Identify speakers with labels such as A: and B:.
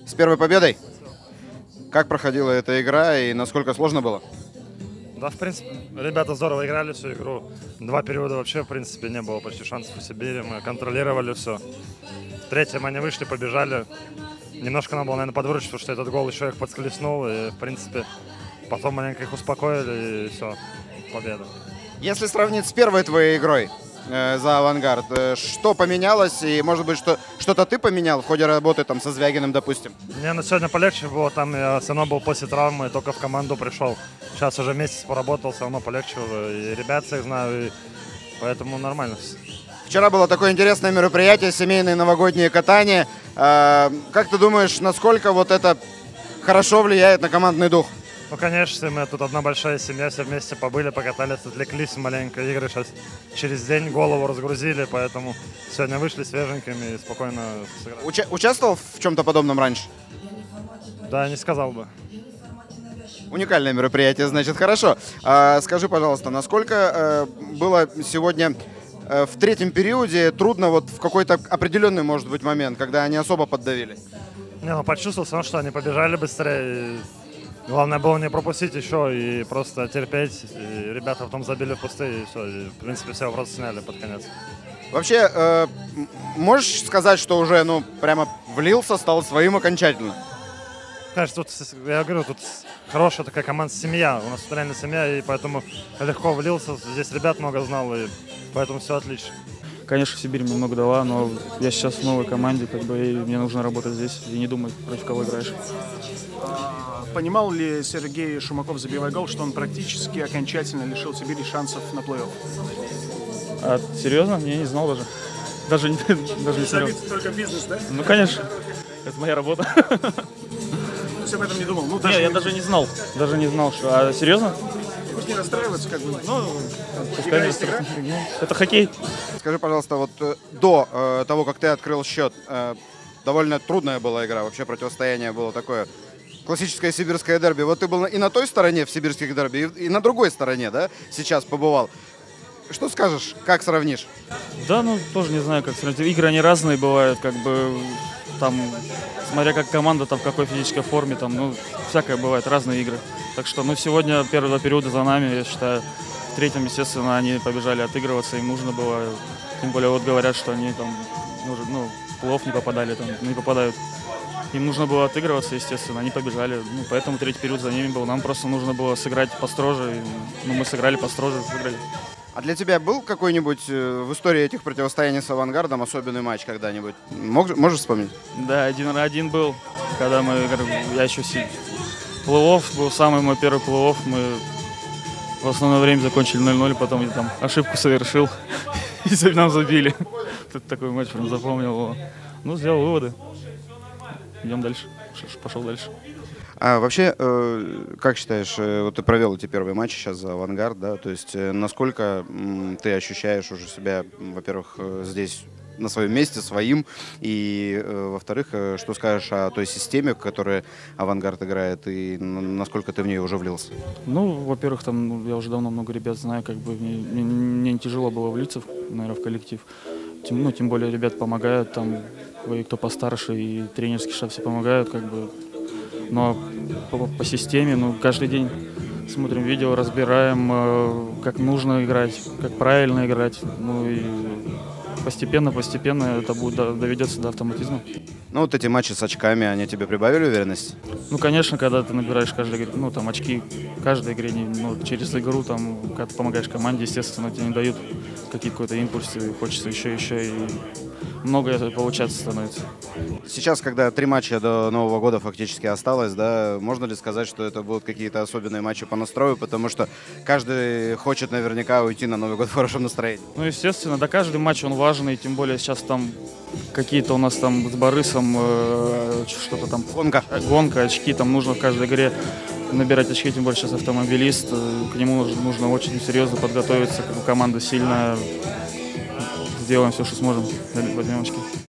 A: С первой победой? Как проходила эта игра и насколько сложно было?
B: Да, в принципе, ребята здорово играли всю игру. Два периода вообще, в принципе, не было почти шансов у Сибири. Мы контролировали все. В третьем они вышли, побежали. Немножко надо было, наверное, подвыручить, потому что этот гол еще их подсколеснул. И, в принципе, потом маленько их успокоили, и все, победа.
A: Если сравнить с первой твоей игрой за «Авангард», что поменялось и, может быть, что-то ты поменял в ходе работы там со Звягиным, допустим?
B: Мне на сегодня полегче было, там я все равно был после травмы, только в команду пришел. Сейчас уже месяц поработал, все равно полегче уже. И ребят всех знаю, и поэтому нормально.
A: Вчера было такое интересное мероприятие, семейные новогодние катания. Как ты думаешь, насколько вот это хорошо влияет на командный дух?
B: Ну, конечно, мы тут одна большая семья, все вместе побыли, покатались, отвлеклись маленько. Игры сейчас через день голову разгрузили, поэтому сегодня вышли свеженькими и спокойно сыграли.
A: Участвовал в чем-то подобном раньше?
B: Да, не сказал бы.
A: Уникальное мероприятие, значит, хорошо. Скажи, пожалуйста, насколько было сегодня в третьем периоде трудно вот в какой-то определенный, может быть, момент, когда они особо поддавили?
B: Не, ну почувствовал все равно, что они побежали быстрее. Главное было не пропустить еще и просто терпеть. И ребята потом забили в пустые, и все. И, в принципе, все вопросы сняли под конец.
A: Вообще, можешь сказать, что уже, ну, прямо влился, стал своим окончательно?
B: Конечно, тут, я говорю, тут хорошая такая команда, семья. У нас тут реально семья, и поэтому легко влился. Здесь ребят много знал, и поэтому все отлично.
C: Конечно, Сибирь мне много дала, но я сейчас в новой команде, как бы, и мне нужно работать здесь, и не думать, против кого играешь.
D: Понимал ли Сергей Шумаков, забивая гол, что он практически окончательно лишил Сибири шансов на плей-офф?
C: А серьезно? Я не знал даже. Даже не смотрел.
D: Только бизнес, да?
C: Ну, конечно. Это моя работа.
D: Все об этом не думал. Ну,
C: Не, я даже не знал. Даже не знал, что... А серьезно?
D: Пусть не расстраиваться, как бы. Ну,
C: Пускай не страшно. Это хоккей.
A: Скажи, пожалуйста, вот до того, как ты открыл счет, довольно трудная была игра, вообще противостояние было такое классическое сибирское дерби. Вот ты был и на той стороне в сибирских дерби, и на другой стороне, да, сейчас побывал. Что скажешь, как сравнишь?
C: Да, ну, тоже не знаю, как сравнить. Игры, они разные бывают, как бы, там, смотря как команда, там, в какой физической форме, там, ну, всякое бывает, разные игры. Так что, ну, сегодня первые два периода за нами, я считаю. В третьем, естественно, они побежали отыгрываться, им нужно было, тем более, вот говорят, что они там, ну, в плей-офф не попадали, там, не попадают. Им нужно было отыгрываться, естественно, они побежали, ну, поэтому третий период за ними был. Нам просто нужно было сыграть построже, и, ну, мы сыграли построже, выиграли.
A: А для тебя был какой-нибудь в истории этих противостояний с «Авангардом» особенный матч когда-нибудь? Можешь вспомнить?
C: Да, 1-1 был, когда я еще плей-офф был, самый мой первый плей-офф, мы в основное время закончили 0-0, потом я там ошибку совершил, и нам забили. Тут такой матч прям запомнил его. Ну, сделал выводы. Идем дальше. Пошел дальше.
A: А вообще, как считаешь, вот ты провел эти первые матчи сейчас за «Авангард», да, то есть насколько ты ощущаешь уже себя, во-первых, здесь на своем месте, своим, и, во-вторых, что скажешь о той системе, в которой «Авангард» играет, и насколько ты в нее уже влился?
C: Ну, во-первых, там я уже давно много ребят знаю, как бы мне не тяжело было влиться, наверное, в коллектив. Тем более ребят помогают, там, кто постарше, и тренерский штаб все помогают, как бы. Но по системе, ну, каждый день смотрим видео, разбираем, как нужно играть, как правильно играть. Ну и постепенно это доведется до автоматизма.
A: Ну, вот эти матчи с очками, они тебе прибавили уверенность?
C: Ну, конечно, когда ты набираешь каждой игре, ну, там, очки каждой игре, ну, через игру, там, когда ты помогаешь команде, естественно, тебе не дают какие-то импульсы, хочется еще, и многое получаться становится.
A: Сейчас, когда 3 матча до Нового года фактически осталось, да, можно ли сказать, что это будут какие-то особенные матчи по настрою, потому что каждый хочет наверняка уйти на Новый год в хорошем настроении?
C: Ну, естественно, да, каждый матч он важный, тем более сейчас там какие-то у нас там с Борисом что-то там. Гонка, очки, там нужно в каждой игре набирать очки, тем более сейчас автомобилист, к нему нужно очень серьезно подготовиться, команда сильная, сделаем все, что сможем, возьмем очки.